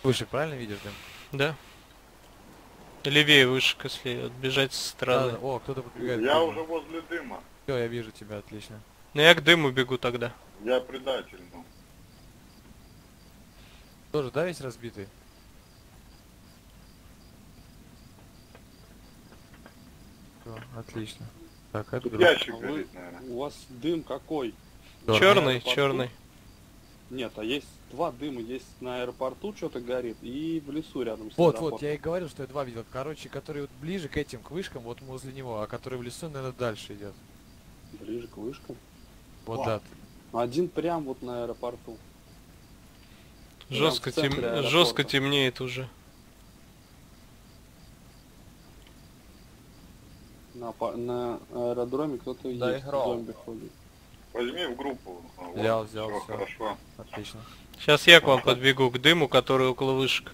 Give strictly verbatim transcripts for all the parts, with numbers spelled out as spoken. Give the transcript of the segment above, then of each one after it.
Вышек, правильно видишь, да? Да. Левее вышек, если отбежать со стороны. Да, да. О, кто-то подбегает. Я уже возле дыма. Все, я вижу тебя, отлично. Ну я к дыму бегу тогда. Я предатель, ну. Тоже, да, весь разбитый? Всё, отлично. Так, это Тут друг. ящик А вы- горит, наверное. У вас дым какой? Чёрный. Черный, аэропорту? черный. Нет, а есть два дыма. Есть на аэропорту что-то горит и в лесу рядом с Вот, аэропортом. вот, я и говорил, что я два видел. Короче, который вот ближе к этим, к вышкам, вот возле него, а который в лесу, наверное, дальше идет. Ближе к вышкам. Вот, О. да. Один прям вот на аэропорту. Жестко, в центре тем... аэропорта. Жестко темнеет уже. На, па- на аэродроме кто-то Да, есть, играл. зомби ходит. Возьми в группу. А, вот, Взял, взял, всё, всё. хорошо. Отлично. Сейчас я к вам подбегу, к дыму, который около вышек.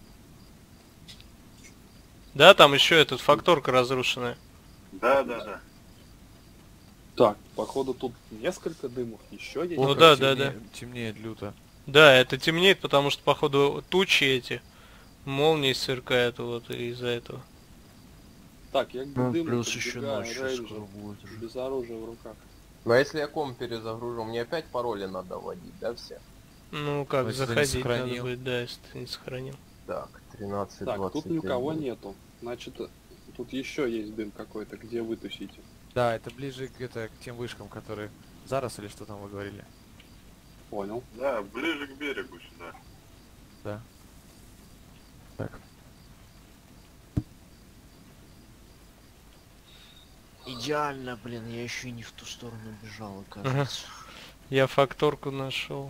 Да, там еще этот факторка разрушенная. Да, да, да. Так, походу тут несколько дымов. Еще есть. Ну О, как да, да, темнеет- Темнеет люто. Да, это темнеет, потому что, походу, тучи эти, молнии сверкают вот из-за этого. Так, я к Ну, дыму плюс еще подбегаю, ночью рейнджер, скоро будет уже. без оружия в руках. Ну а если я комп перезагружу, мне опять пароли надо вводить, да, все? Ну как, Ну, если ты не заходить надо сохранил. будет, да, если ты не сохранил. Так, тринадцать Так, двадцать. тут никого нету. Значит, тут еще есть дым какой-то, где вы тусите. Да, это ближе к, это, к тем вышкам, которые... Зараз или что там вы говорили? Понял. Да, ближе к берегу сюда. Да. Так. Идеально, блин, я еще и не в ту сторону бежал, кажется. Я факторку нашел.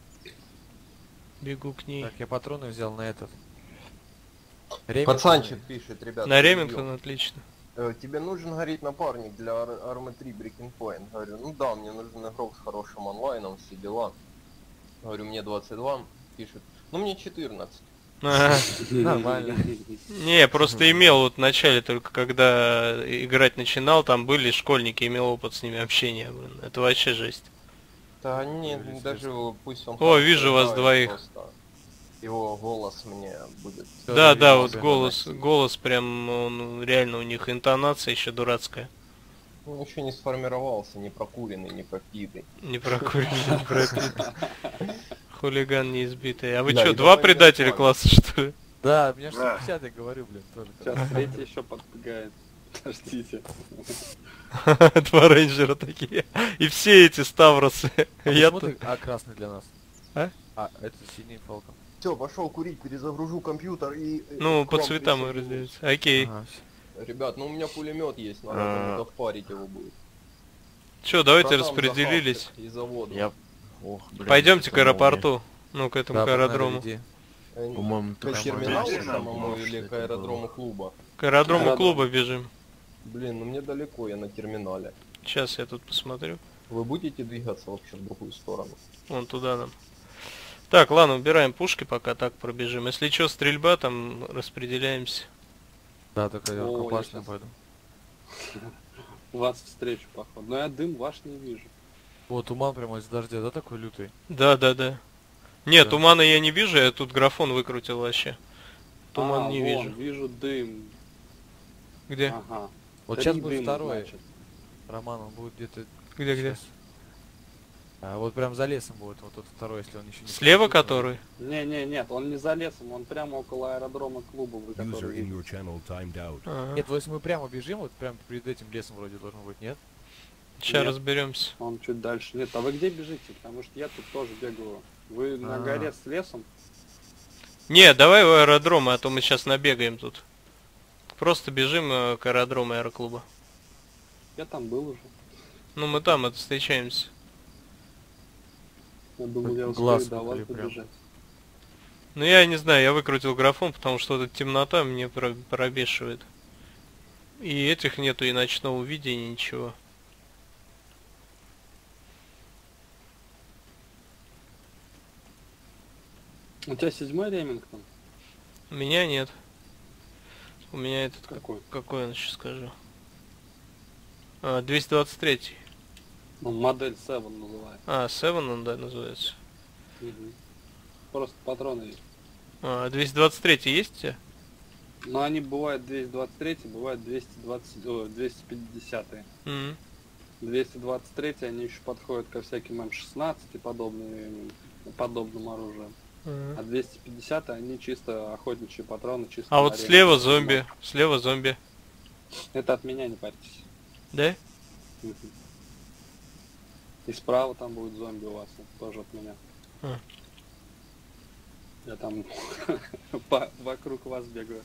Бегу к ней. Так, я патроны взял на этот. Ремень. Пацанчик пишет, ребят. На перебью. Ремингтон отлично. Э, Тебе нужен, говорит, напарник для Ар- Arma три Breaking Point. Говорю, ну да, мне нужен игрок с хорошим онлайном, все дела. Говорю, мне двадцать два. Пишет, ну мне четырнадцать. Ага. Нормально. Не, я просто имел вот в начале, только когда играть начинал, там были школьники, имел опыт с ними общения, блин. Это вообще жесть. Да нет, Естественно. даже пусть он... О, хорошо вижу вас играет, двоих. просто Его голос мне будет... Всё, Да, завидел да, вот тебя. голос, голос прям, он, реально у них интонация еще дурацкая. Он еще не сформировался, не прокуренный, не пропитый. Не прокуренный, не пропитый. Хулиган не избитый. А вы Да, что, и два давай предателя играть. класса, что ли? Да, меня же Да. пятьдесят, я говорю, блин, тоже. Сейчас третий еще подбегает. Подождите. Два рейнджера такие. И все эти Ставросы. А Я почему тут... ты- а, красный для нас. А? А, это синий фалкон. Все, пошел курить, перезагружу компьютер и... э, Ну, к по вам цветам и присоединюсь. разделяются. Окей. Ага, всё. Ребят, ну у меня пулемет есть, надо А. кому-то впарить его будет. Че, давайте Продам распределились. захавчик И заводу. Я... Ох, блин. Пойдемте к это аэропорту. Ну, к этому Да, к погнали, аэродрому. веди. Э, По-моему, К тоже терминалу Подожди, самому надо, или что к это аэродрому было. клуба? К аэродрому Аэродром. клуба бежим. Блин, ну мне далеко, я на терминале. Сейчас я тут посмотрю. Вы будете двигаться вообще в другую сторону? Вон туда нам. Так, ладно, убираем пушки, пока так пробежим. Если что, стрельба, там распределяемся. Да, только я О, я рукопашный щас- пойду. Вас встречу, походу. Но я дым ваш не вижу. Вот туман прямо из дождя, да, такой лютый? Да, да, да. Нет, Да. тумана я не вижу, я тут графон выкрутил вообще. Туман А, не вон, вижу. вижу дым. Где? Ага. Вот Три сейчас будет дыма, второй. значит. Роман, он будет где-то... Где, где? щас. А, вот прям за лесом будет, вот тот второй, если он еще не... Слева включил, который? Не, не, нет, он не за лесом, он прямо около аэродрома клуба, вы User который in your видите. channel timed out. Ага. Нет, вот если мы прямо бежим, вот прям перед этим лесом вроде должен быть, нет? Сейчас Нет. разберемся. Он чуть дальше. Нет, а вы где бежите? Потому что я тут тоже бегаю. Вы на А. горе с лесом? Не, давай в аэродром, а то мы сейчас набегаем тут. Просто бежим э, к аэродрому аэроклуба. Я там был уже. Ну мы там это встречаемся. Я думал, Хоть я глаз успею до вас выколи прям. добежать. Ну я не знаю, я выкрутил графон, потому что вот эта темнота мне про- пробешивает. И этих нету, и ночного видения, ничего. У тебя седьмой Ремингтон? У меня нет. У меня этот... как- Какой? Какой он сейчас скажу? А, двести двадцать три. Ну, модель семь называется. А, семь он, да, называется. Мгм. Просто патроны есть. А, двести двадцать три есть у тебя? Но они бывают двести двадцать три, бывают двести двадцать, о, двести пятьдесят. Мгм. двести двадцать три они еще подходят ко всяким эм шестнадцать и подобным, подобным оружием. Мгм. А двести пятьдесят они чисто охотничьи патроны, чисто А на вот арене. слева зомби. Слева зомби. Это от меня, не парьтесь. Да? Мгм. И справа там будет зомби у вас, тоже от меня. А. Я там по- вокруг вас бегаю.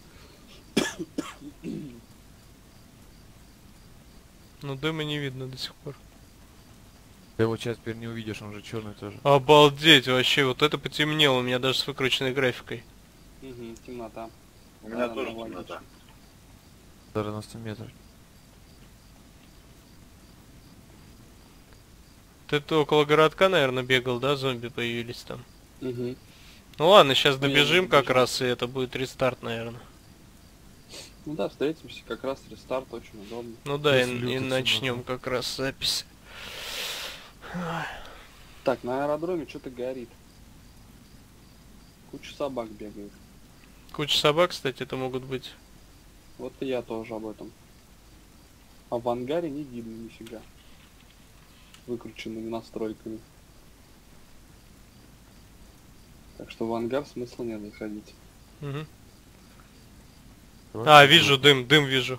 Ну дыма не видно до сих пор. Ты его сейчас теперь не увидишь, он же черный тоже. Обалдеть, вообще, вот это потемнело у меня даже с выкрученной графикой. Мгм, темнота. У меня Да, тоже ну, темнота. логично. девяносто метров. Ты то около городка, наверное, бегал, да? Зомби появились там. Мгм. Ну ладно, сейчас Ну, я добежим не как добежал. раз, и это будет рестарт, наверное. Ну да, встретимся, как раз рестарт очень удобно. Ну да, и, Если и лютая начнем темнота. как раз запись. Так, на аэродроме что-то горит. Куча собак бегает. Куча собак, кстати, это могут быть. Вот и я тоже об этом. А в ангаре не видно нифига. Выкрученными настройками. Так что в ангар смысла нет заходить. Мгм. Давай А, попробуем. вижу дым, дым вижу.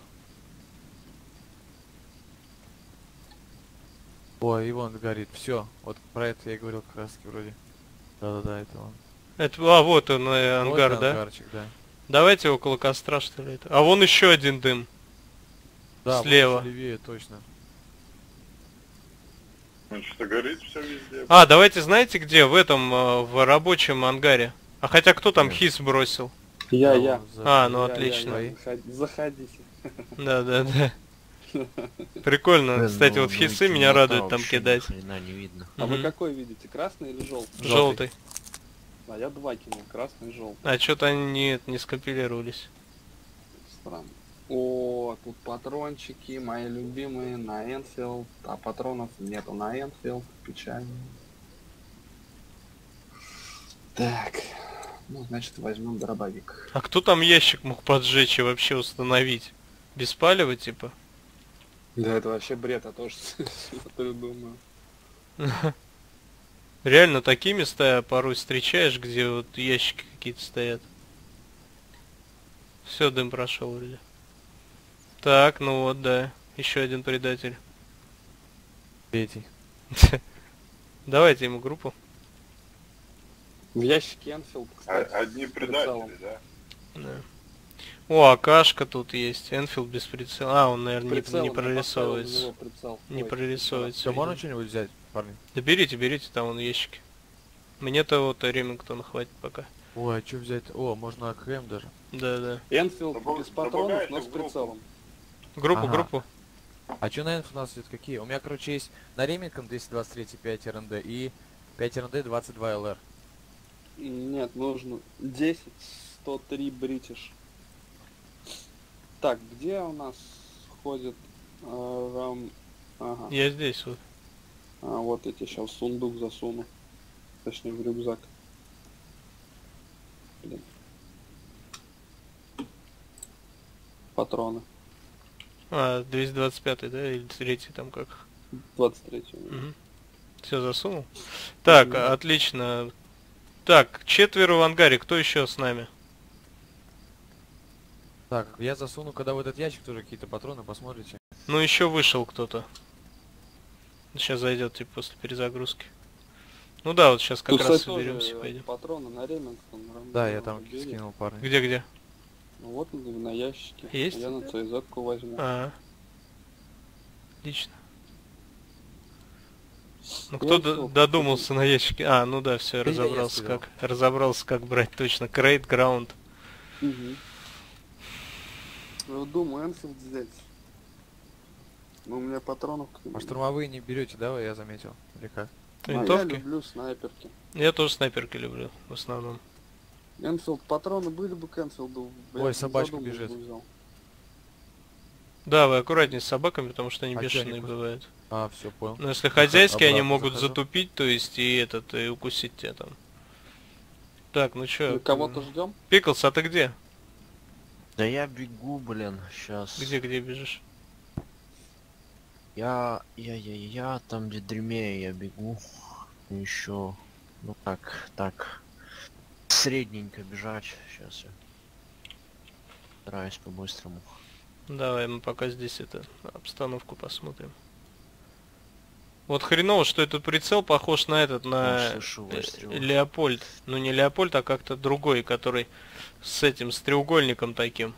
Ой, и вон горит. Все. Вот про это я и говорил как раз таки вроде. Да-да-да, это он. Это, а, вот он, э, Вот ангар, и да? ангарчик, да. Давайте около костра, что ли, это. А вон еще один дым. Да, вот Слева. еще левее, точно. Ну что-то горит все везде. А, давайте знаете где? В этом, э, в рабочем ангаре. А хотя кто там Нет. хис бросил? Я, Да, я. вон за- А, ну Я, отлично. я, я. Заходи- Заходите. Да, да, да. Прикольно. Блин, Кстати, ну, вот ну, хисы меня темнота радует там вообще кидать. Ни хрена не видно. А вы Мгм. какой видите? Красный или желтый? Желтый. А я два кинул. Красный и желтый. А что-то они не, не скомпилировались. Странно. О, тут патрончики, мои любимые, на Энфилд. А патронов нету на Энфилд. Печально. Так. Ну, значит, возьмем дробовик. А кто там ящик мог поджечь и вообще установить? Без палева, типа? Да, это вообще бред, я тоже смотрю, думаю. Реально такие места порой встречаешь, где вот ящики какие-то стоят. Все, дым прошел вроде. Так, ну вот, да. Еще один предатель. Третий. Давайте ему группу. В ящике Энфилд, А- кстати. Одни прицелом. предатели, да? Да. О, Акашка тут есть. Энфилд без прицела. А, он, наверное, не, Прицелом не я поставил на прорисовывается. него прицел. Не Ой, прорисовывается. Все, можно видимо. что-нибудь взять, парни? Да берите, берите, там вон ящики. Мне-то вот Ремингтона хватит пока. Ой, а что взять? О, можно АКМ даже. Да, да. Энфилд Добав- без патронов, добавляйте но с в группу. прицелом. Группу, Ага. группу. А что на инф у нас идет какие? У меня, короче, есть на Ремингтон двести двадцать три пять эр эн дэ и пять эр эн дэ двадцать два эл эр. Нет, нужно десять сто три бритиш. Так, где у нас ходит э, рам... Ага. Я здесь вот. А, вот эти сейчас в сундук засуну. Точнее, в рюкзак. Блин. Патроны. А, двести двадцать пятый, да? Или третий там как? двадцать третий. Все, засунул. Так, Мгм. отлично. Так, четверо в ангаре. Кто еще с нами? Так, я засуну, когда в этот ящик тоже какие-то патроны, посмотрите. Ну, еще вышел кто-то. Сейчас зайдет, типа, после перезагрузки. Ну да, вот сейчас как Тут, раз кстати, тоже, соберемся, э, пойдем. патроны на Ремингтон. рам- Да, я там бери. скинул, парни. Где-где? Ну вот он на ящике. Есть? Я на ЦЗ-ку возьму. А, отлично. Ну Я кто всё, д- додумался на ящике? А, ну да, все, Да я- я разобрался сказал. как. Разобрался как брать точно. Крейт, граунд. Угу. Ну, думаю, Энфилд взять. Но у меня патронов к нему. А штурмовые не берете, да, я заметил? Или как? А я Винтовки? люблю снайперки. Я тоже снайперки люблю, в основном. Энфилд, патроны были бы к Энфилду. я Ой, бы собачка задумался, бежит. бы взял. Да, вы аккуратнее с собаками, потому что они А чё, бешеные они пос- бывают. А, все, понял. Но если хозяйские, они обратно могут захожу. затупить, то есть и этот, и укусить тебя там. Так, ну чё? Мы кого-то ждем? Пиклс, а ты где? Да я бегу, блин, сейчас. Где, где бежишь? Я, я, я, я, там где дрemее я бегу. Еще, ну так, так. Средненько бежать. Сейчас я стараюсь по-быстрому. Давай мы пока здесь это обстановку посмотрим. Вот хреново, что этот прицел похож на этот, на Я слышу выстрелы. э, Леопольд. Ну не Леопольд, а как-то другой, который с этим, с треугольником таким.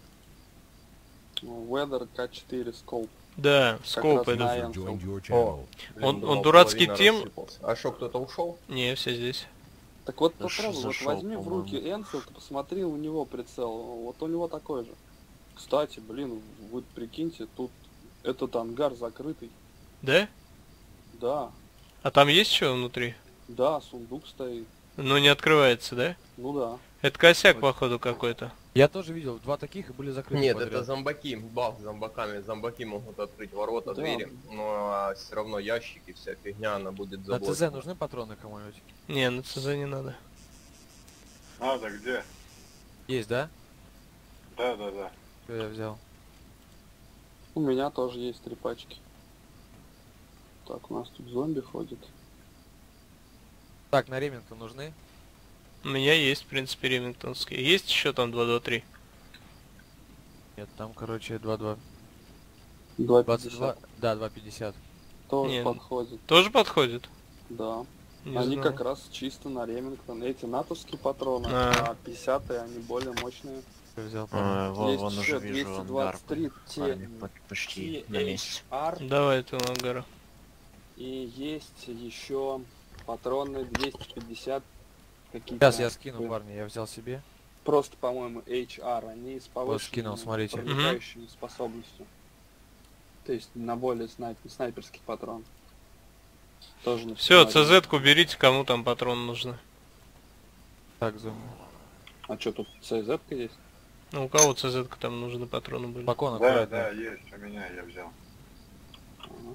Weather К четыре скоп. Да, Как скоп раз на этот. Enfield. О, блин, Он- думал, он дурацкий половина тем- рассыпался. А что, кто-то ушел? Не, все здесь. Так вот Да что попробуй, вот зашёл, возьми в по-моему. руки Enfield и посмотри у него прицел. Вот у него такой же. Кстати, блин, вы прикиньте, тут этот ангар закрытый. Да? Да, А там есть что внутри? да, сундук стоит. Ну не открывается, да? Ну да. Это косяк, походу, какой-то. Я тоже видел, два таких и были закрыты Нет, подряд. это зомбаки, бах, зомбаками. Зомбаки могут открыть ворота, Да. двери, но все равно ящики, вся фигня, она будет На заблочена. ТЗ нужны патроны кому-нибудь? Не, на ЦЗ не надо. Надо, где? Есть, да? Да, да, да. Всё, я взял. У меня тоже есть три пачки. Так, у нас тут зомби ходит. Так, на Ремингтон нужны? У меня есть, в принципе, ремингтонские. Есть еще там два два три? Нет, там, короче, два-два. два двадцать два? пятьдесят. Да, два пятьдесят. Тоже Не, подходит. Тоже подходит? Да. Не они знал. как раз чисто на Ремингтон. Эти натовские патроны, А. а пятидесятые они более мощные. Всё, взял. А, вон, Есть вон еще уже вижу двести ангар. двадцать три Парни Т- по- почти на месте. ар. Давай эту ангара. И есть еще патроны двести пятьдесят какие-то. Сейчас я скину, парни, я взял себе. Просто, по-моему, эйч ар. Они с повышенной скинул, смотрите. проникающей способностью. То есть на более снайп... снайперский патрон. Тоже на Все, пистолете. ЦЗ-ку берите, кому там патроны нужны. Так, зум. А что тут ЦЗ-ка есть? Ну, у кого ЦЗ-ка там нужны патроны были? Спокойно, Да, аккуратно. да, есть у меня, я взял. Ага.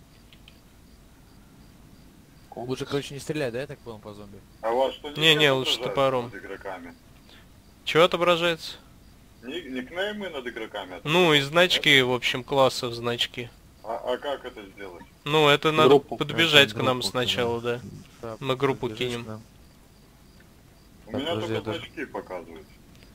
Лучше, короче, не стрелять, да, я так понял, по зомби? А у вас что Не, не, лучше отображается топором. над игроками? Чего отображается? Ник- Никнеймы над игроками? Ну, и значки, в общем, классов значки. А, а как это сделать? Ну, это надо Группу. подбежать Это к нам группу сначала, да. Да, Мы группу подбежишь кинем. к нам. У Так, меня подожди, только я даже- значки показывают.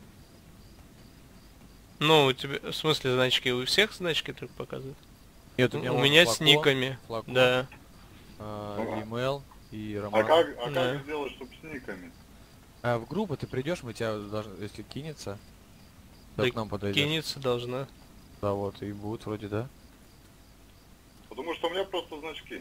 Ну, у тебя, в смысле, значки, у всех значки только показывают? Нет, У, у меня, у вон меня с флакон, никами, флакон, да. а, имейл и А Роман. как, а Да. как сделать, чтобы с никами? А в группу ты придешь, мы тебя должны, если кинется, то Да к нам подойдешь. Кинется должна. Да, вот, и будет вроде, да? Потому что у меня просто значки.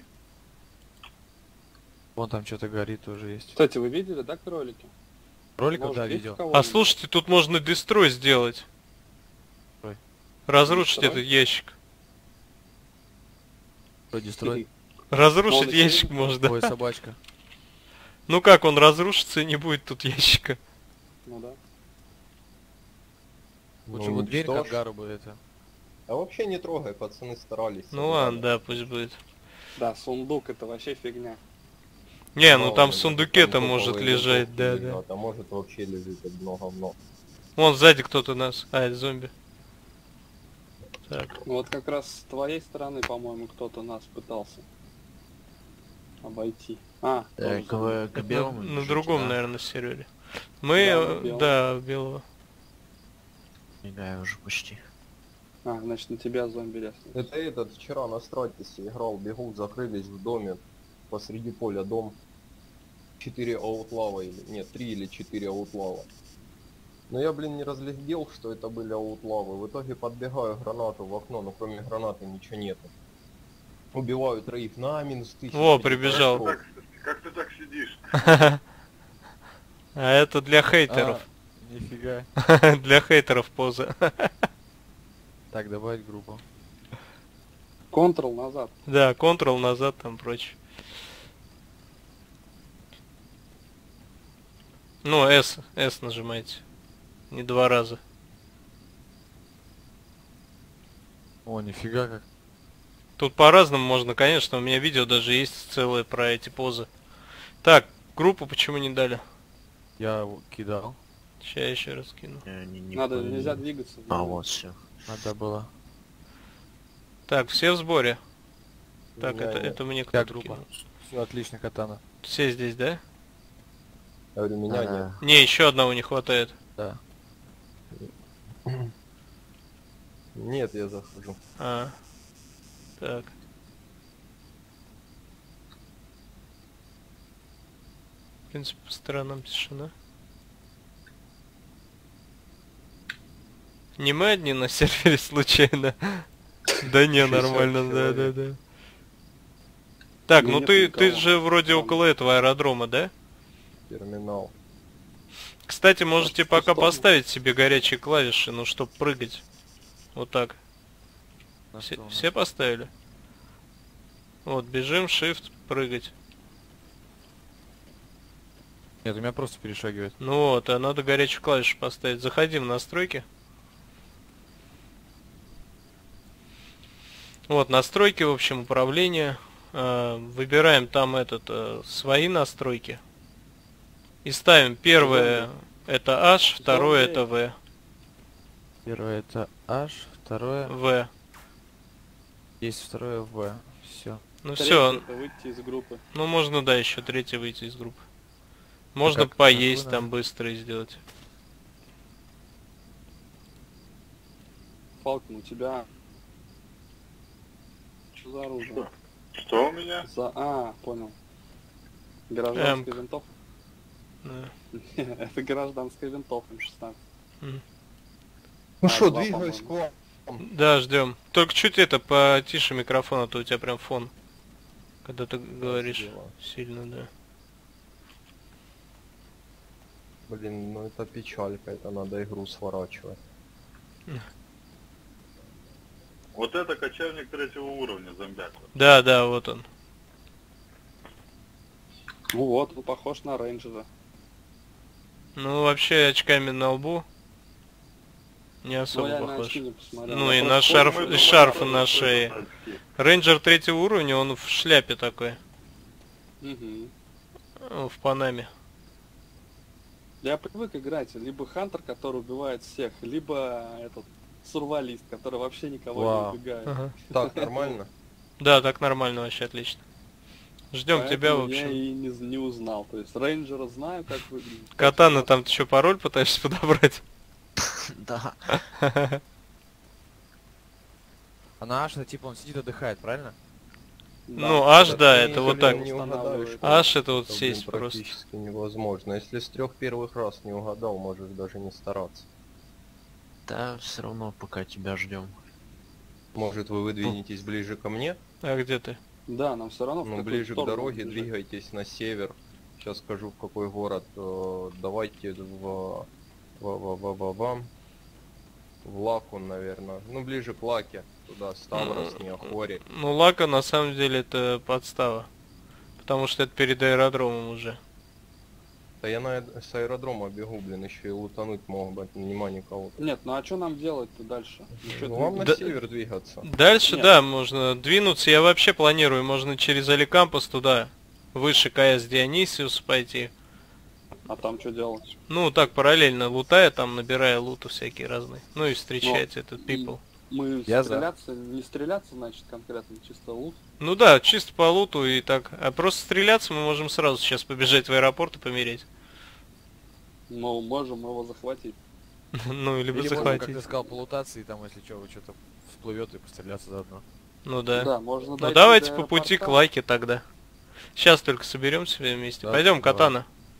Вон там что-то горит, тоже есть. Кстати, вы видели, да, кролики? Роликов, Может, да, есть видел. у кого-нибудь? А слушайте, тут можно дестрой сделать. Ой. Разрушить Дестрой? этот ящик. Вроде строит. Разрушить Он ящик еще- можно. Ой, собачка. Ну как, он разрушится и не будет тут ящика. Ну да. Лучше Ну, вот дверь к что ж. ангару бы это. А вообще не трогай, пацаны старались. Ну ладно, да, пусть будет. Да, сундук это вообще фигня. Не, ну Мало там в ли, сундуке-то там может топовые лежать, винтовки да, да. лежат, А может вообще лежит одно говно. Вон сзади кто-то нас. А, это зомби. Так. Ну вот как раз с твоей стороны, по-моему, кто-то нас пытался обойти. А, тоже Так, зомби. вы к Это белому на, на бежите, другом, да? наверное, сервере. Мы, Да, э, на белом. да, белого. Мигаю уже почти. А, значит, на тебя зомби ляснул. Это этот вчера на стратисе играл, бегут, закрылись в доме, посреди поля дом. Четыре аутлава или... Нет, три или четыре аутлава. Но я, блин, не разглядел, что это были аутлавы. В итоге подбегаю гранату в окно, но кроме гранаты ничего нету. Убиваю троих на минус тысячу. Во, прибежал. Как, как ты так сидишь? А это для хейтеров. А, нифига. Для хейтеров поза. Так, добавить группу. Контрол назад. Да, Ctrl назад там прочее. Ну, S, S нажимайте. Не два раза. О, нифига как. Тут по-разному можно, конечно, у меня видео даже есть целое про эти позы. Так, группу почему не дали? Я его кидал. Сейчас я еще раз кину. Я не, не Надо, понял. нельзя двигаться. А, вот все. Надо было. Так, все в сборе. Так, Меня это, нет. это мне Вся кто-то группа. кинул. Все отлично, катана. Все здесь, да? Я говорю, меня нет. А, Не, еще одного не хватает. Да. Нет, я захожу. А. Так. В принципе, по сторонам тишина. Не мы одни на сервере случайно? Да не, шестьдесят нормально, да, да, человек. да. Так, Ну, ну нет ты, ты никого. же вроде Там. около этого аэродрома, да? Терминал. Кстати, можете в ту пока сторону. поставить себе горячие клавиши, ну, чтоб прыгать. Вот так. На Все, что у нас? все поставили? Вот, бежим, shift, прыгать. Нет, у меня просто перешагивает. Ну вот, а надо горячую клавишу поставить. Заходим в настройки. Вот, настройки, в общем, управления. Э, Выбираем там этот, э, свои настройки. И ставим первое это H, второе это V. Первое это H, второе V. есть, второе V. Все. Ну Третье все, это выйти из группы. ну можно, да, еще третье выйти из группы. Можно как, поесть какую там надо? быстро и сделать. Фалкон, у тебя... Что за оружие? Что? Что у меня? За... А, понял. Гражданская Эмк. винтовка. Да. Это гражданская винтовка эм шестнадцать. Ну А, что, два, двигаюсь к по-моему. вам. Да, ждем. Только чуть это потише микрофон, а то у тебя прям фон. Когда ты говоришь Дела. сильно, да. Блин, ну это печалька, это надо игру сворачивать. Вот это кочевник третьего уровня, зомбяк. Да, да, вот он. Ну вот, он похож на рейнджера. Ну, вообще, очками на лбу не Ну, особо я на похож. очки не посмотрел. Ну Я и просто на шарф, помню, и Мы шарф думали, на что шее. это очки. Рейнджер третьего уровня, он в шляпе такой, Мгм. ну, в Панаме. Я привык играть либо Хантер, который убивает всех, либо этот сурвалист, который вообще никого Вау. не убегает. Ага. Так, нормально? Да, так нормально вообще, отлично. Ждем тебя, в Поэтому Я общем. и не, не узнал. То есть рейнджера знаю, как выглядит. Катана, там ты еще пароль пытаешься подобрать? Да. А на H, это типа он сидит, отдыхает, правильно? Да. Ну, аж Так, да, ты, это вот блин, так. не угадаешь, что Аж это вот это, блин, сесть просто. практически невозможно. Если с трех первых раз не угадал, можешь даже не стараться. Да, все равно пока тебя ждем. Может, вы выдвинетесь ближе ко мне? А где ты? Да, нам все равно в Ну, какую ближе к сторону дороге, бежать. двигайтесь на север. Сейчас скажу, в какой город. Э, Давайте в... В, в, в, в, в, в Лакун, наверное. Ну, ближе к Лаке. Туда, Ставрос, Неохори. Ну, Лака на самом деле это подстава. Потому что это перед аэродромом уже. Да я на, с аэродрома бегу, блин, еще и лутануть мог бы, нема никого. Нет, ну а что нам делать-то дальше? Ну, чё Ну, вам на Да- север двигаться. Дальше, Нет. да, можно двинуться. Я вообще планирую, можно через Аликампус туда, выше КС Дионисиус пойти. А там что делать? Ну, так, параллельно лутая, там набирая луту всякие разные. Ну и встречать этот people. Мы Я за. стреляться, не стреляться, значит, конкретно, чисто лут. Ну да, чисто по луту и так. А просто стреляться мы можем сразу сейчас побежать в аэропорт и помереть. Но можем его захватить. Ну, либо Или можно, как захватить. ты сказал, полутаться, и там, если что, вы что-то всплывет и постреляться заодно. Ну да. Да, можно Ну дойти давайте до по пути к аэропорта. Лаке тогда. Сейчас только соберемся все вместе. Да, Пойдем, давай. Катана.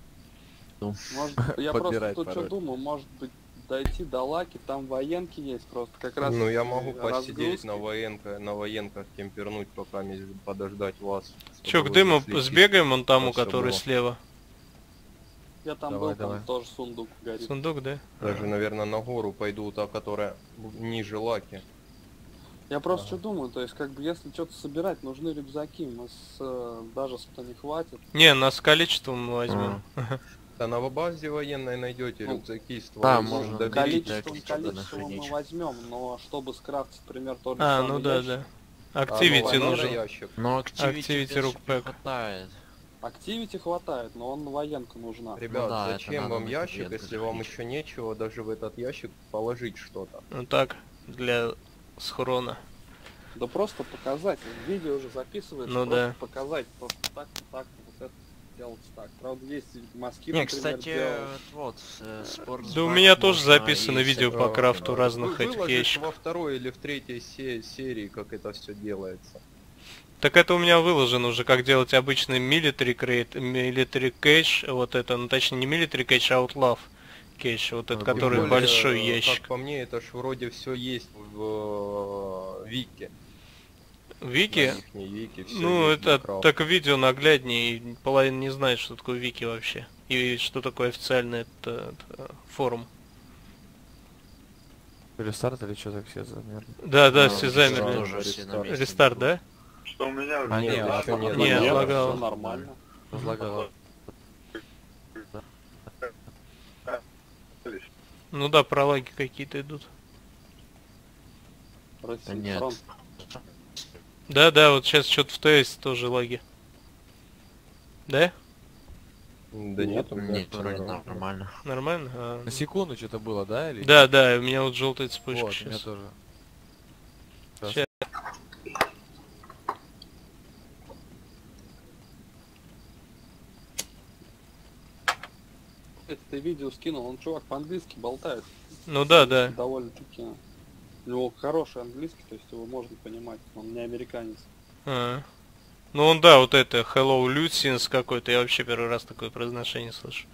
Может, я просто Подбирать тут что пароль. думаю, может быть, дойти до Лаки, там военки есть, просто как раз... Ну, я могу э, посидеть разгрузки. на военках, на военках, темпернуть, пока мне подождать вас. чтобы Че, к вы дыму зашли. сбегаем вон тому, Всё который было. слева. Я там Давай, был, давай. там тоже сундук горит. Сундук, да? Даже, наверное, на гору пойду, та, которая ниже Лаки. Я просто Ага. что думаю, то есть, как бы, если что-то собирать, нужны рюкзаки, мы с, э, даже что не хватит. Не, нас количеством мы возьмем. Да на базе военной найдете Ну, рюкзаки с да, твоим, можно доберите. Количеством, да, что-то количеством мы находить. возьмем, но чтобы скрафтить, например, тот же А, самый ну да, ящик, да. А, ну, Activity ладно, нужен. ящик. Но Activity, Activity в принципе, рукпэк. хватает. Активити хватает, но он на военку нужна. Ребят, да, это зачем надо вам на ящик, клиента если вам заходить. еще нечего даже в этот ящик положить что-то? Ну так, для схрона. Да просто показать. Видео уже записывается. Ну просто да. показать. Просто так, так, вот это делать так. Правда, есть мазки, Не, например, кстати, делал. вот, э, спортсбак Да у меня тоже можно записано и видео с- по Э, крафту э, разных вы- этих выложишь ящиков. во второй или в третьей се- серии, как это все делается. Так это у меня выложено уже, как делать обычный military crate, military cache, вот это, ну точнее не military cache, а outlaw cache, вот этот, Тем который Тем более, большой э, ящик. Как по мне, это ж вроде все есть в э, Вики. Вики? На ихней Вики всё Ну, есть для это крафта. так видео нагляднее, и половина не знает, что такое вики вообще. И что такое официальный это, это, форум. Рестарт или что так все замерли? Да, да, Ну, все рестарт замерли. тоже все на месте Рестарт, да? Что у меня... А, Нет, не, еще ладно, нет. Не, Нет, лагало. всё нормально. Разлагало. Ну да, пролаги какие-то идут. Да Россия, нет. фронт. Да, да, вот сейчас что-то в ТС тоже лаги. Да? Да Нет, нет, у меня Нет, всё вроде нормально. нормально. Нормально? А, На секунду что-то было, да? Или... Да, да, у меня вот желтая цепочка Вот, у меня сейчас. тоже. Раз. Ща. Это ты видео скинул, он чувак по-английски болтает. Ну да, да. Довольно-таки. У него хороший английский, то есть его можно понимать. Он не американец. А. Ну он да, вот это Hello Lucians какой-то, я вообще первый раз такое произношение слышу.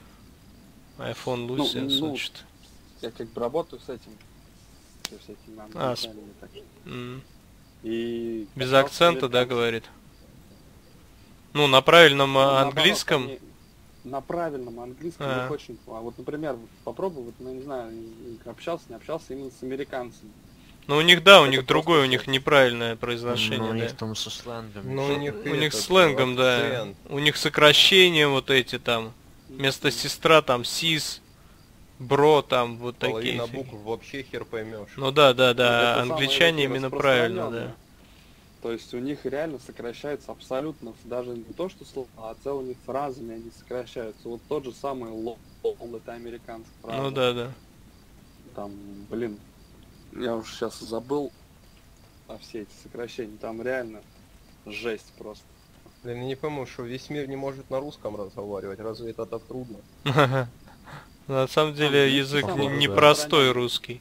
iPhone Ну, Lucians, ну, значит. Я как бы работаю с этим. То есть этими А, англичанами, так. М. И Без общался с акцента, да, американцем. говорит? Ну, на правильном Ну, а, наоборот, английском. они На правильном английском А. их очень... А вот, например, попробуй, вот, ну, не знаю, общался, не общался именно с американцами. Ну, у них, да, у Это них просто другое, у всё. них неправильное Ну, у произношение, них да. там со сленгом. Ну, у них, У них этот, сленгом, да. акцент. У них сокращения вот эти там. Вместо сестра там сис, бро там, вот такие. Половина фигни. букв вообще хер поймешь. Ну да, да, Это да, самое англичане такие именно правильно, да. распространенные. То есть у них реально сокращается абсолютно, даже не то, что слова, а целыми фразами они сокращаются. Вот тот же самый лол, это американская фраза. Ну да, да. Там, блин, я уж сейчас забыл о все эти сокращения. Там реально жесть просто. Блин, я не пойму, что весь мир не может на русском разговаривать. Разве это так трудно? На самом деле есть язык самое не- да. непростой русский.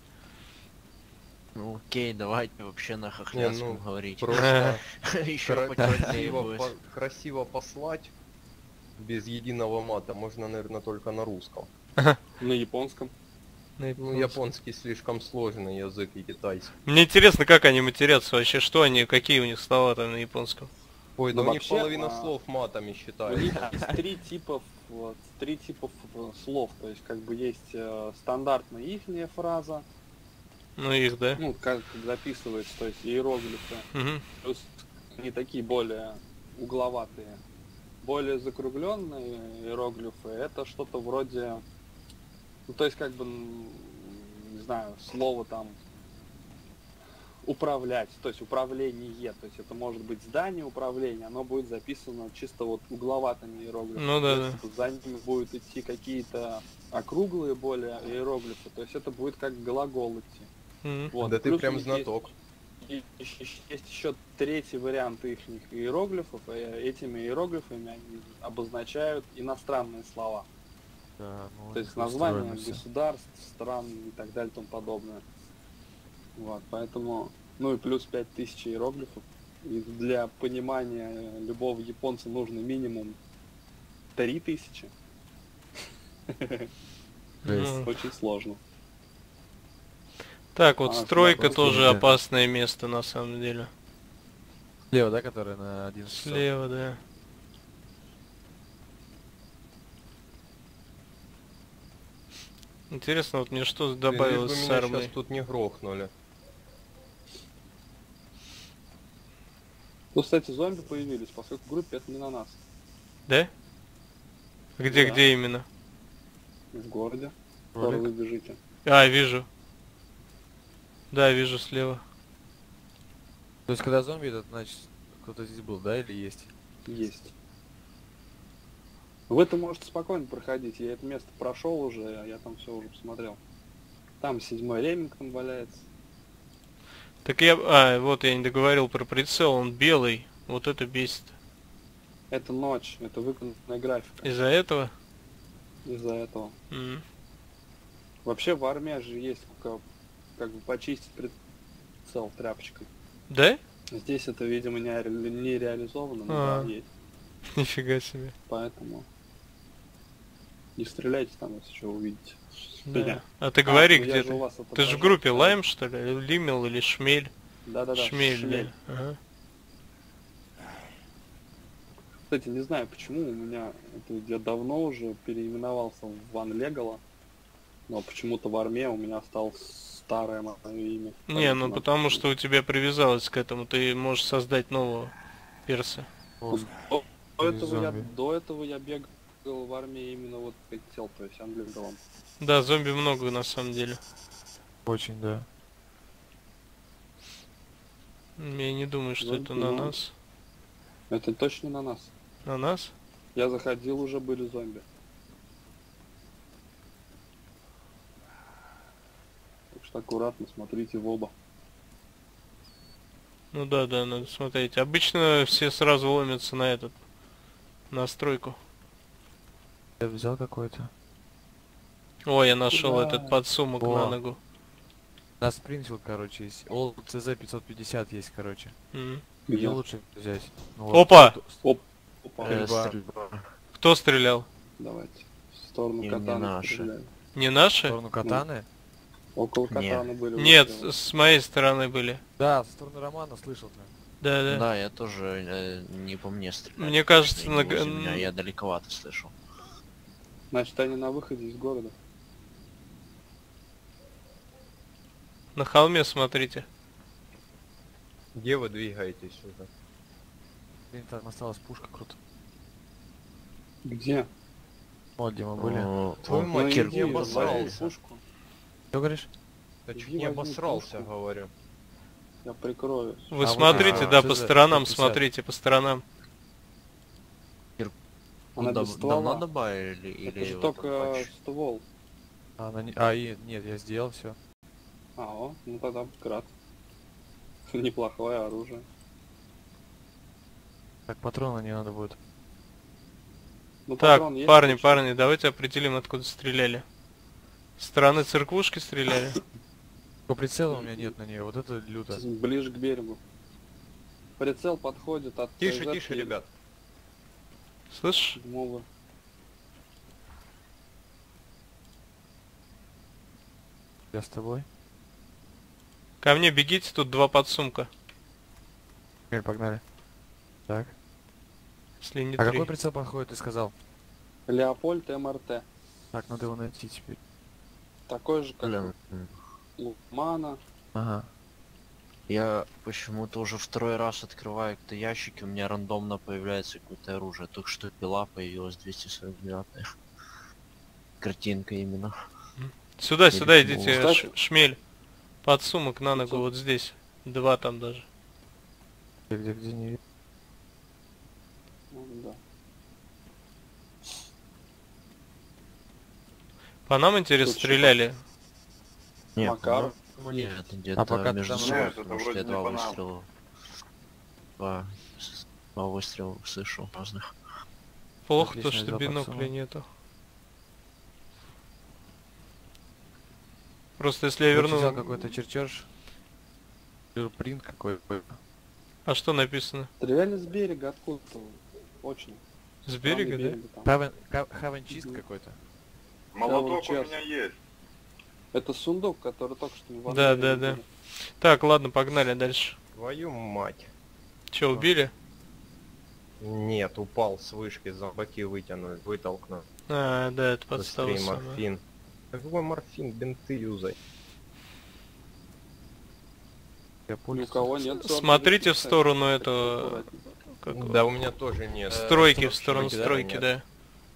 Ну окей, давайте вообще на хохлядском ну, говорить. Просто Еще кра- хоть красиво красиво, будет. по- красиво послать без единого мата можно, наверное, только на русском. На японском. Ну, японский слишком сложный язык и китайский. Мне интересно, как они матерятся вообще, что они, какие у них слова там на японском. Ой, да Ну, у них вообще, половина а, слов матами У них считается. есть три типа, вот, три типа э, слов. То есть как бы есть э, стандартная ихняя фраза, Ну их, да? ну как записывается, то есть иероглифы. Мгм. Плюс они такие более угловатые. Более закругленные иероглифы это что-то вроде, ну то есть как бы, м, не знаю, слово там управлять, то есть управление, то есть это может быть здание управления, оно будет записано чисто вот угловатыми иероглифами. Ну да, да. Если за ними будут идти какие-то округлые более иероглифы, то есть это будет как глагол идти. Мгм. Вот. Да ты Плюс у прям них знаток. Есть, и ещё- есть еще третий вариант их иероглифов, и этими иероглифами они обозначают иностранные слова. Да, ну, То есть их названия устроено всё. государств, стран и так далее и тому подобное. Вот, поэтому, ну и плюс пять тысяч иероглифов. И для понимания любого японца нужно минимум три тысячи. Ну, Очень сложно. Так, вот А, стройка просто тоже нельзя. опасное место на самом деле. Слева, да, который на один часов? Слева, да. Интересно, вот мне что Блин, добавилось лишь бы с меня армией. сейчас тут не грохнули. Ну, кстати, зомби появились, поскольку в группе это не на нас. Да? Где, Да. где именно? В городе. Ролик. Скоро вы бежите. А, вижу. Да, вижу слева. То есть, когда зомби, это значит, кто-то здесь был, да, или есть? Есть. Вы-то можете спокойно проходить. Я это место прошел уже, а я там все уже посмотрел. Там седьмой Ремингтон валяется. Так я... А, вот я не договорил про прицел, он белый. Вот это бесит. Это ночь, это выполненная графика. Из-за этого? Из-за этого. М. Вообще в армии же есть как, как бы почистить прицел тряпочкой. Да? Здесь это, видимо, не, ре- не реализовано, но А. да, есть. Нифига себе. Поэтому не стреляйте там, если что увидите. Да. Меня. А ты говори, ну я где же ты. у вас Ты же в отображаю, группе да. Лайм, что ли? Лимел или Шмель? Да-да-да, Шмель, Шмель. да. Ага. Кстати, не знаю почему, у меня это я давно уже переименовался в Ван Легала, но почему-то в армии у меня осталось старое мое имя. Не, Поэтому ну надо- потому что у тебя привязалось к этому, ты можешь создать нового перса. О, До, до Или этого я, зомби. до этого я бегал в армии именно вот хотел, то есть англигалом. Да, зомби много на самом деле. очень, да. Я не думаю, что Зомби это на много. нас. Это точно на нас. На нас? Я заходил, уже были зомби. Так что аккуратно смотрите в оба. Ну да, да, надо смотреть. Обычно все сразу ломятся на этот. На стройку. Я взял какой-то. О, я нашел Ура! этот подсумок О. на ногу. На Спрингфилд, короче, есть. Ол цэ зэ пятьсот пятьдесят есть, короче. М. Где Где? лучше взять? Ну, Опа! тут- Оп, опа. Э, Стрельба. стрельба. Кто стрелял? Давайте. В сторону Не- не катаны наши. стреляем. Не В наши? сторону катаны? Около Не. катаны были. Нет, выстрелы. с моей стороны были. Да, в сторону Романа слышал прям. Да, да. Да, я тоже э, не по мне стреляю. Мне кажется, конечно, и на не г- возле меня, я далековато слышу. Значит, они на выходе из города. На холме смотрите. Где вы двигаетесь уже? Блин, там осталась пушка, круто. Где? Вот, где мы были. О, Твою о, мать, Кир- иди возьми обосрался. пушку. Что говоришь? Да Иди чуть не возьми обосрался, пушку. говорю. Я прикрою. Вы А вот смотрите, это, да, что по за сторонам пятьдесят? смотрите, по сторонам. Она дав- без ствола. давно добавили или Это же в только этом патче? ствол. А, на не- а, и... нет, я сделал все. А, о, ну тогда град. Неплохое оружие. Так, патрона не надо будет. Ну, Так, патрон есть, парни, если парни, давайте определим, откуда стреляли. С стороны церквушки стреляли. Только прицела у меня нет на нее, вот это люто. что. Ближе к берегу. Прицел подходит от Тише, ТЗ тише, к ребят. Слышишь? седьмого. Я с тобой. Ко мне бегите, тут два подсумка. Теперь погнали. Так. Если не А три. какой прицел подходит, ты сказал? Леопольд МРТ. Так, надо его найти теперь. Такой же, как Блин, м, у Лукмана. Ага. я почему-то уже второй раз открываю какие-то ящики, у меня рандомно появляется какое-то оружие. Только что пила появилась двести сорок девятая. Картинка именно. Сюда, Или сюда чего? идите, Кстати- ш- шмель. Подсумок на ногу, Подсумок. вот здесь. Два там даже. Где, где, где не видно. Ну, да. По нам, интересно, Тут стреляли. Нет, Макаров. ну, нет, где-то пока ты между там собой, знаешь, это потому что вроде я не два по нам. выстрела. Два, с- два выстрела слышу разных. Плохо то, Отличный что запах бинокля сумок. нету. Просто если я Короче, верну... взял какой-то чертеж. Принт какой-то. А что написано? Стреляли с берега откуда-то. Очень. С берега, да? там. Хавен, хавен чист Мгм. какой-то. Молоток у сейчас. меня есть. Это сундук, который только что... в Да, Англии да, да. были. Так, ладно, погнали дальше. Твою мать. Че, убили? Нет, упал с вышки, зомбаки вытянули, вытолкнул. А, да, это подстава Быстрее самая. морфин. Какой морфин? Бинты юзай. Я Ни у пульс. кого нет зомби, Смотрите в кстати. сторону Так этого... аккуратнее. как- Да, у меня тоже нет. Стройки, Э, в сторону стройки, да, стройки, нет? да.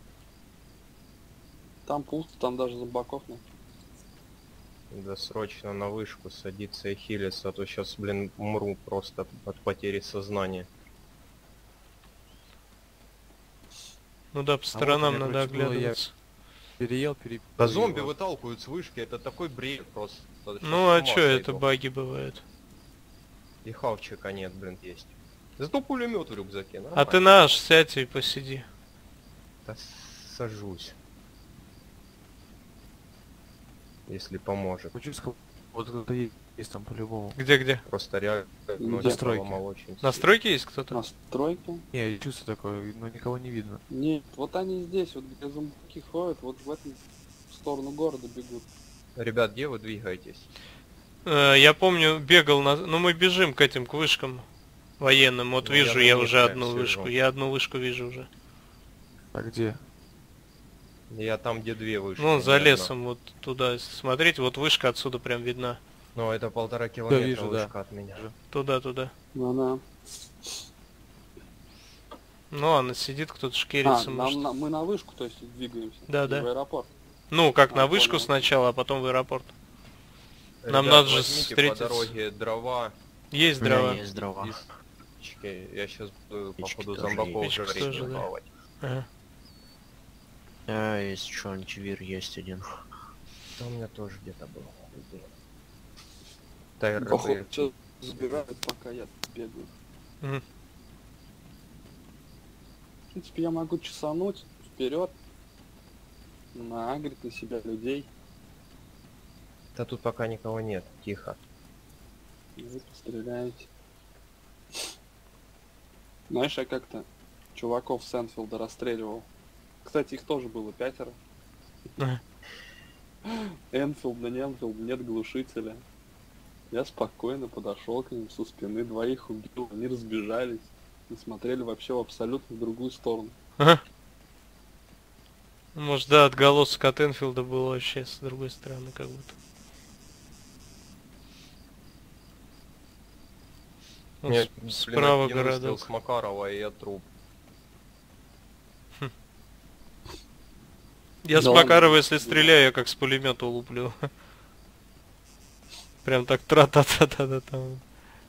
Там пусто, там даже зомбаков нет. Да срочно на вышку садиться и хилиться, а то сейчас, блин, умру просто от потери сознания. Ну да, по А вот сторонам у меня, надо короче, было, я- оглядываться. Переел, перепил. Да зомби выталкивают с вышки, это такой бред просто. Сейчас Ну а с ума чё, это сойду. баги бывают. И хавчика нет, блин, есть. Зато пулемет в рюкзаке, А нормально. ты наш, сядь и посиди. Да сажусь. Если поможет. Хочу сказать, вот кто-то есть, есть там по-любому. Где-где? Просто реально ноги Настройки. поломал очень сильно. Настройки есть кто-то? Настройки. Не, я чувствую такое, но никого не видно. Нет, вот они здесь, вот где зомбаки ходят, вот в эту сторону города бегут. Ребят, где вы двигаетесь? Э, я помню, бегал на... Ну мы бежим к этим, к вышкам военным. Вот Ну, вижу я я, на них уже прям одну сижу. вышку. Я одну вышку вижу уже. А где? Я там, где две вышки. Ну, за не одна. лесом вот туда. если смотреть, вот вышка отсюда прям видна. Ну, это полтора километра вижу, да. вышка от меня. Туда, туда. Ну Ну, она сидит, кто-то А, шкерится, нам, может. на- мы на вышку, то есть, двигаемся. Да, И да. в аэропорт. Ну, как А, на вышку понял. сначала, а потом в аэропорт. Нам Ребят, надо же возьмите встретиться. по дороге дрова. Есть У меня дрова. есть дрова. Спички. Я сейчас буду, Спички походу, тоже зомбаков есть. жарить Тоже, да. хавать. Ага. А, есть что, антивир есть один. Да у меня тоже где-то был. Тайр Походу, что забирают, пока я бегаю. Мгм. В принципе, я могу чесануть вперед, наагрить на себя людей. Да тут пока никого нет. Тихо. И вы постреляете. Знаешь, я как-то чуваков с Энфилда расстреливал. Кстати, их тоже было пятеро. Ага. Энфилд, да не Энфилд, нет глушителя. Я спокойно подошел к ним со спины, двоих убил, они разбежались и смотрели вообще в абсолютно другую сторону. Ага. Может, да, отголосок от Энфилда было вообще с другой стороны, как будто. Вот Мне, с- блин, справа один выстрел городок. с Макарова, и я труп. Я с Да Макарова, ладно. если стреляю, я как с пулемета луплю. Прям так тра-та-та-та-та там.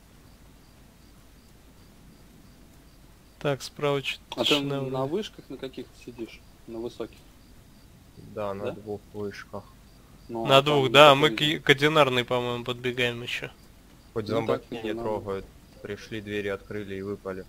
Так, справа чуть А ты тишина на вроде. вышках на каких сидишь? На высоких? Да, на Да? двух вышках. Ну, На а там двух, да, какой- мы к, к одинарной, по-моему, подбегаем еще. Хоть Ну, зомбаки так не не надо. трогают. Пришли, двери открыли и выпали.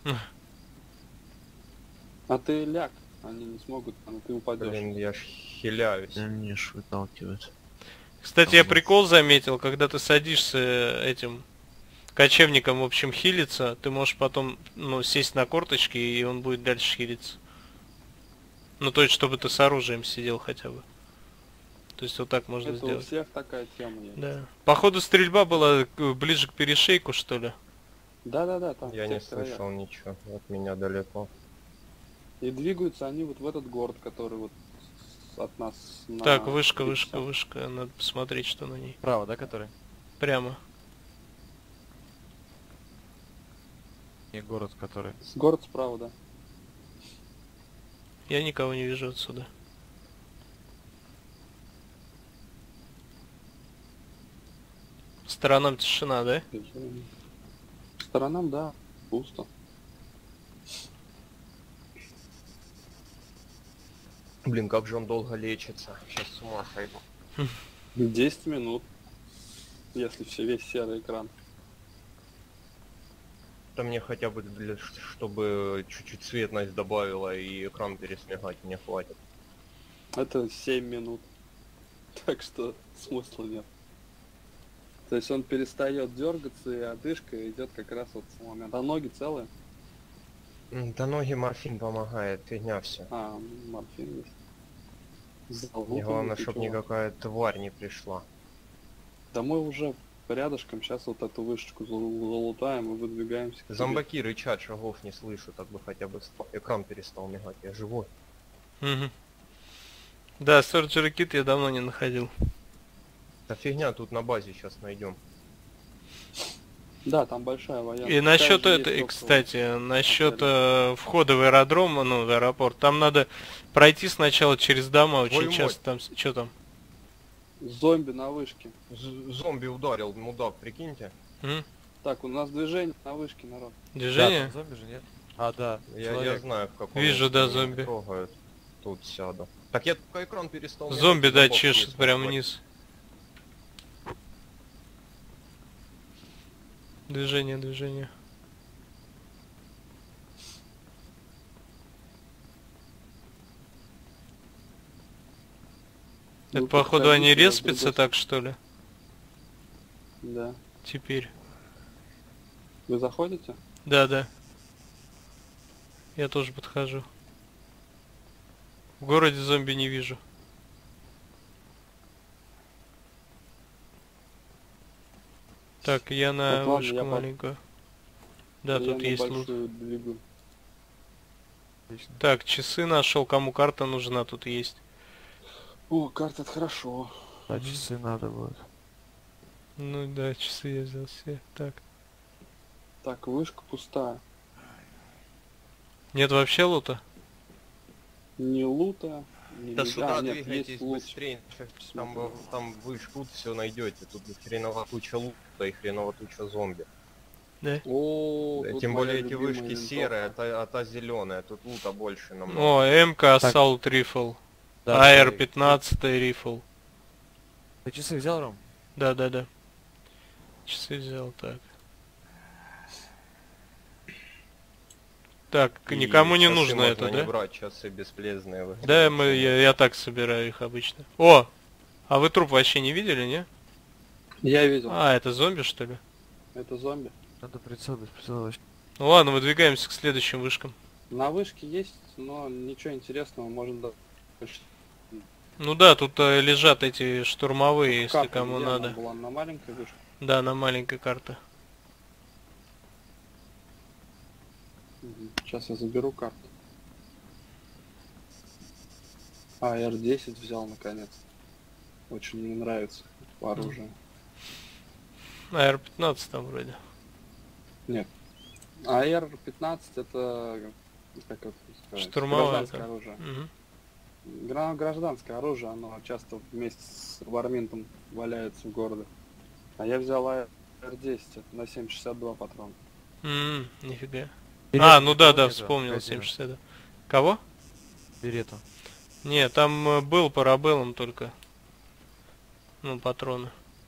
А ты ляг, они не смогут, а ты упадешь. Блин, я ж хиляюсь. Они ж выталкивают. Кстати, я Ага. прикол заметил, когда ты садишься э, этим кочевником, в общем, хилиться, ты можешь потом, ну, сесть на корточки, и он будет дальше хилиться. Ну, то есть, чтобы ты с оружием сидел хотя бы. То есть, вот так можно Это у сделать. всех такая тема есть. Да. Походу, стрельба была э, ближе к перешейку, что ли. Да-да-да, там Я в не тех краях. слышал ничего. От меня далеко. И двигаются они вот в этот город, который вот с- от нас на Так, вышка, тридцать. вышка, вышка. Надо посмотреть, что на ней. Право, да, который? Прямо. Не, город, который. С город справа, да. Я никого не вижу отсюда. По сторонам тишина, да? По сторонам, да, пусто. Блин, как же он долго лечится. Сейчас с ума сойду. десять минут, если все весь серый экран. Да мне хотя бы, для, чтобы чуть-чуть цветность добавила и экран пересмегать, мне хватит. Это семь минут. Так что смысла нет. То есть он перестает дергаться, и одышка идет как раз вот с момента. А ноги целые? М, Да ноги морфин помогает, фигня все. А, морфин есть. Залутан, Мне главное, ты чтобы чего? никакая тварь не пришла. Да мы уже рядышком, сейчас вот эту вышечку зал- залутаем и выдвигаемся к тебе. Зомбаки рычат, шагов не слышу, так бы хотя бы ст- экран перестал мигать, я живой. Мгм. Да, Surgery Kit я давно не находил. Да фигня, тут на базе сейчас найдем. Да, там большая военная. И Такая насчет же есть, это, и, только кстати, насчет отеле. э, входа в аэродром, ну, в аэропорт, там надо пройти сначала через дома, очень Твою часто там, что там? Зомби на вышке. З- зомби ударил, мудак, прикиньте. М? Так, у нас движение на вышке, народ. Движение? Да, там зомби же нет. А, да. Я, я человек. знаю, в каком Вижу, месте да, меня зомби. трогают. Тут сяду. Так я только экран перестал... Зомби, мигать, да, на бок чешет вниз прям нажать. вниз. Движение, движение. Это Ну, походу они подходите, я с респятся другой так, что ли? Да. Теперь. Вы заходите? Да, да. Я тоже подхожу. В городе зомби не вижу. Так, я на Так, ладно, вышку я по- маленькую. Да, Я тут на есть лут. большую двигаю. Отлично. Так, часы нашел, кому карта нужна, тут есть. О, карта, это хорошо. Да, часы надо будет. Ну да, часы я взял все. Так. Так, вышка пустая. Нет вообще лута? Ни лута, ни Да ни- сюда а, нет, двигайтесь есть лут. быстрее. Там, вы- там вы ж тут все найдете. Тут хреново туча лута и хреново туча зомби. Да. О, Да, тут тем моя более эти любимая вышки винтовка. серые, а та, а та зеленая. Тут лута больше намного. О, МК Так. Assault Rifle. Да, АР человек. пятнадцать рифл. Ты часы взял, Ром? Да, да, да. Часы взял, так. Так, И никому не часы нужно можно это, не да? брать, часы бесполезные. вы- Да, мы, я, я так собираю их обычно. О! А вы труп вообще не видели, не? Я видел. А, это зомби, что ли? Это зомби. Надо прицел, без прицела вообще. Ну ладно, выдвигаемся к следующим вышкам. На вышке есть, но ничего интересного, можно дальше. Ну да, тут э, лежат эти штурмовые, если Карта кому где она надо. была на маленькой вышке. Да, на маленькой карте. Сейчас я заберу карту. А, эр десять взял наконец. Очень мне нравится по оружию. АР пятнадцать там вроде. А эр пятнадцать это как это сказать, Штурмовое, гражданское да. оружие. Мгм. Гра- Гражданское оружие, оно часто вместе с варминтом валяется в городе. А я взял эр десять это на семь шестьдесят два патрона. М, нифига. Берету А, ну да, да, помню, вспомнил, магазина. семь шестьдесят два. Кого? Берету. Не, там э, был парабеллум только. Ну, патроны.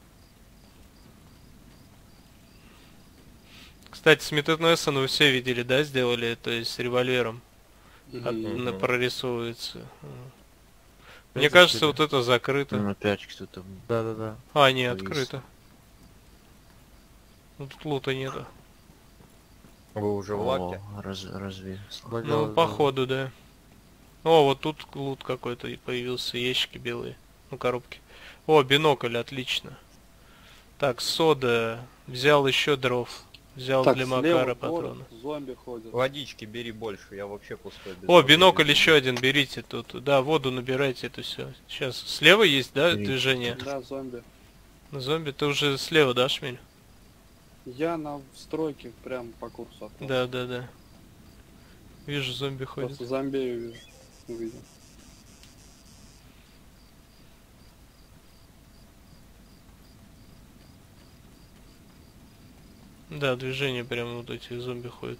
Кстати, Смит энд Вессон вы все видели, да, сделали, то есть с револьвером. От- Мгм. на- Мгм. прорисовывается. Опять Мне кажется, закрыли. вот это закрыто. Ну, опять кто-то... Да-да-да. А, не, повис. открыто. Ну, тут лута нету. Вы уже в лаке? О, раз, разве... Ну, походу, да. О, вот тут лут какой-то и появился, ящики белые. Ну, коробки. О, бинокль, отлично. Так, сода. Взял еще дров. Взял Так, для слева Макара город, патроны. зомби ходят. Водички бери больше, я вообще пустой. без О, воды бинокль без- еще один берите тут. Да, воду набирайте, это все. Сейчас. Слева есть, да, Бери. движение? Да, зомби. Зомби, ты уже слева, да, Шмель? Я на стройке прям по курсу. от вас. Да, да, да. Вижу, зомби ходит. Просто зомбею вижу. Увидел. Да, движение прямо вот эти зомби ходят.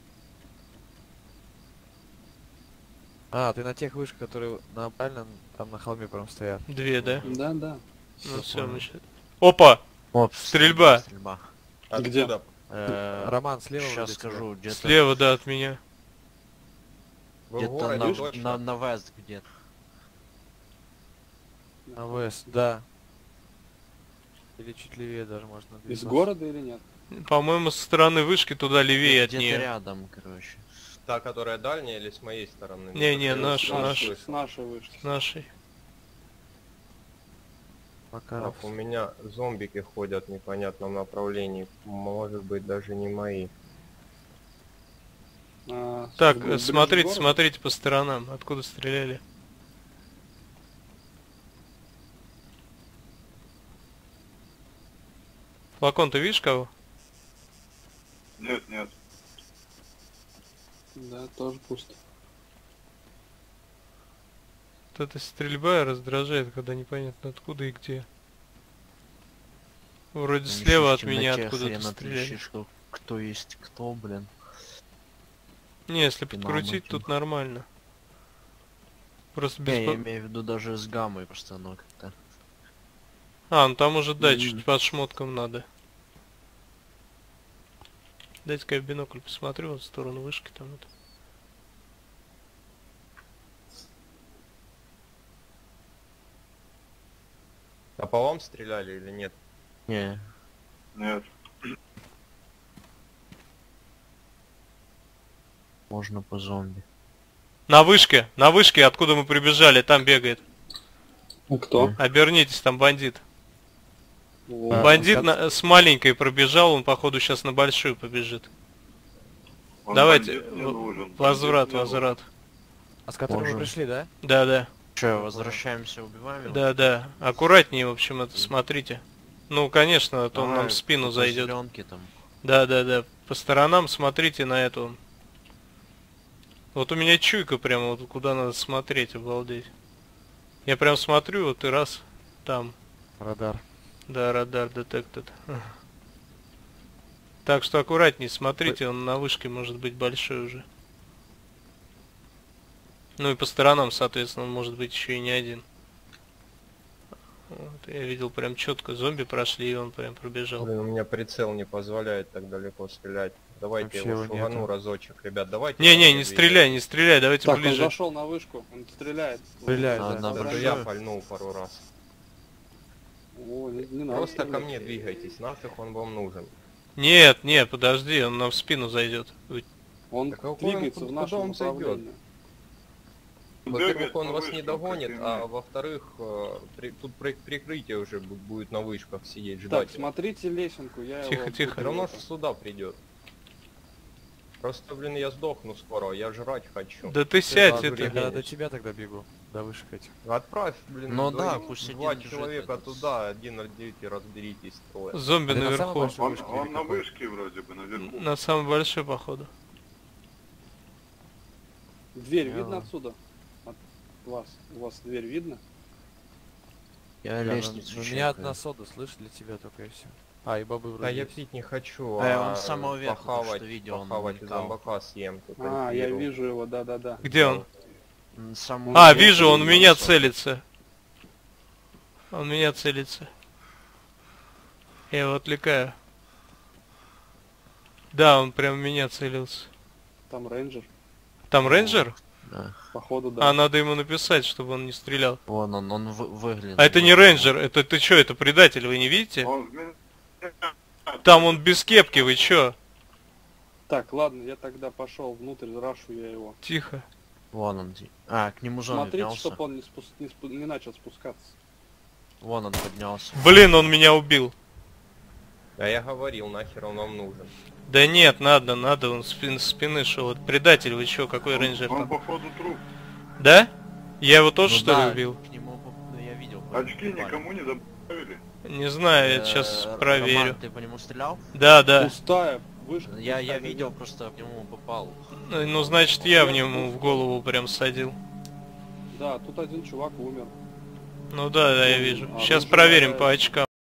А, ты на тех вышках, которые на правильно там на холме прям стоят. Две, да? Да, да. Ну Всё все, понял. мы щас- Опа! Оп, Стрельба. Стрельба. Где? Откуда? Э, Роман, слева Сейчас вроде скажу, где-то... Слева, да, от меня. Вы в Где-то городе на, точно? на, на вест где-то. тебя. На вест, да. Или чуть левее даже можно. Из двигаться. города или нет? По-моему, со стороны вышки туда левее от Где-то нее. рядом, короче. Та, которая дальняя или с моей стороны? Не-не, Ну, наш, с наш. нашей. С нашей вышки. С нашей. Макаров. Так, у меня зомбики ходят в непонятном направлении. Может быть, даже не мои. А, Так, с- э, ближе к смотрите, городу? смотрите по сторонам. Откуда стреляли? Флакон, ты видишь кого? Нет, нет. Да, тоже пусто. Вот эта стрельба раздражает, когда непонятно откуда и где. Вроде Там слева ещё от в меня темноте откуда-то хрен стреляли. отличишь, кто, кто есть кто, блин. Не, если Динамо подкрутить, Кинг. тут нормально. Просто без... Не, я по- имею в виду даже с гаммой, просто оно как-то... А, ну там уже, да, М. чуть под шмотком надо. Дайте-ка я в бинокль посмотрю вот в сторону вышки там вот. А по вам стреляли или нет? Не, Нет. можно по зомби. На вышке, на вышке, откуда мы прибежали, там бегает. А кто? Обернитесь, там бандит. Вот. А, Бандит как- на- с маленькой пробежал, он походу сейчас на большую побежит. Он Давайте, бандит не в- нужен, возврат, бандит не нужен. возврат. А с которым Можно. вы пришли, да? Да, да, Че, возвращаемся, убиваем его? да, да. Аккуратнее, в общем, это смотрите. Ну, конечно, а то он Давай, нам в спину по зайдет. зелёнке там. Да, да, да. По сторонам смотрите на эту. Вот у меня чуйка прямо, вот куда надо смотреть, обалдеть. Я прям смотрю, вот и раз, там. Радар. Да, радар детектед. Так что аккуратнее смотрите, он на вышке может быть большой уже. Ну и по сторонам, соответственно, он может быть еще и не один. Вот, я видел прям четко, зомби прошли, и он прям пробежал. Блин, у меня прицел не позволяет так далеко стрелять. Давайте Вообще я его его шугану нету. разочек, ребят, давайте. Не-не, сами не двигаем. стреляй, не стреляй, давайте Так, он ближе. зашел на вышку, он стреляет. Стреляет, А, да. на Даже большую? я пальнул пару раз. О, не, не надо Просто ко стрелять. мне двигайтесь, нафиг он вам нужен. Нет, нет, подожди, он нам в спину зайдет. Он Так а куда он- двигается в куда нашем он зайдет? направлении. Во-первых, Бегает он по вас не вышкам, догонит, как и а мы. во-вторых, э, при- тут при- прикрытие уже бу- будет на вышках сидеть, Так, ждать. смотрите лесенку, я Тихо, его... тихо. Все равно ж сюда придет. Просто, блин, я сдохну скоро, я жрать хочу. Да ты сядь, сразу это... Я регенишь. до тебя тогда бегу. До вышек этих. Отправь, блин, Ну двоих- да, пусть два один бежит человека этот. туда, один отделите, разберитесь трое. Зомби А ты на самой наверху. большой Он, вышке он или на какой? вышке вроде бы, наверху. На самый большой, походу. Дверь Я- видно отсюда? От вас. У вас дверь видно? Я Да, лестницу ну, у меня чекаю. одна сода, слышь, для тебя только и все. А, и бобы вроде Да я есть. пить не хочу, Э, а он с самого верха, то, похавать, что видео, он похавать из намекал. зомбака съем. тут А, я антиру. вижу его, да-да-да. Где он? М, сам А, верх вижу, он в видео меня особо. целится. Он в меня целится. Я его отвлекаю. Да, он прям в меня целился. Там рейнджер. Там рейнджер? Да. Походу, да. А, надо ему написать, чтобы он не стрелял. Вон он, он вы- выглянул. А это не рейнджер, это ты чё, это предатель, вы не видите? Он в меня- Там он без кепки, вы чё? Так, ладно, я тогда пошел внутрь, рашу я его. Тихо. Вон он. ди- А, к нему зомби Смотрите, поднялся. чтобы он не, спус- не, спу- не начал спускаться. Вон он поднялся. Блин, он меня убил. А я говорил, нахер он вам нужен. Да нет, надо, надо, он с спин- с спины шел. Вот предатель, вы чё, какой он, рейнджер он там? походу труп. Да? Я его тоже Ну что да, ли убил? К нему поп- ну, я видел. по нему Очки попали. никому не добавили. Не знаю, я Э, сейчас Роман, проверю. ты по нему стрелял? Да, да. Пустая вышка. Я, я пустая, видел, просто в него попал. Ну, ну, значит, я в нему в голову прям садил. Да, тут один чувак умер. Ну да, да, я Ну, вижу. а Сейчас оружие проверим валяется. по очкам.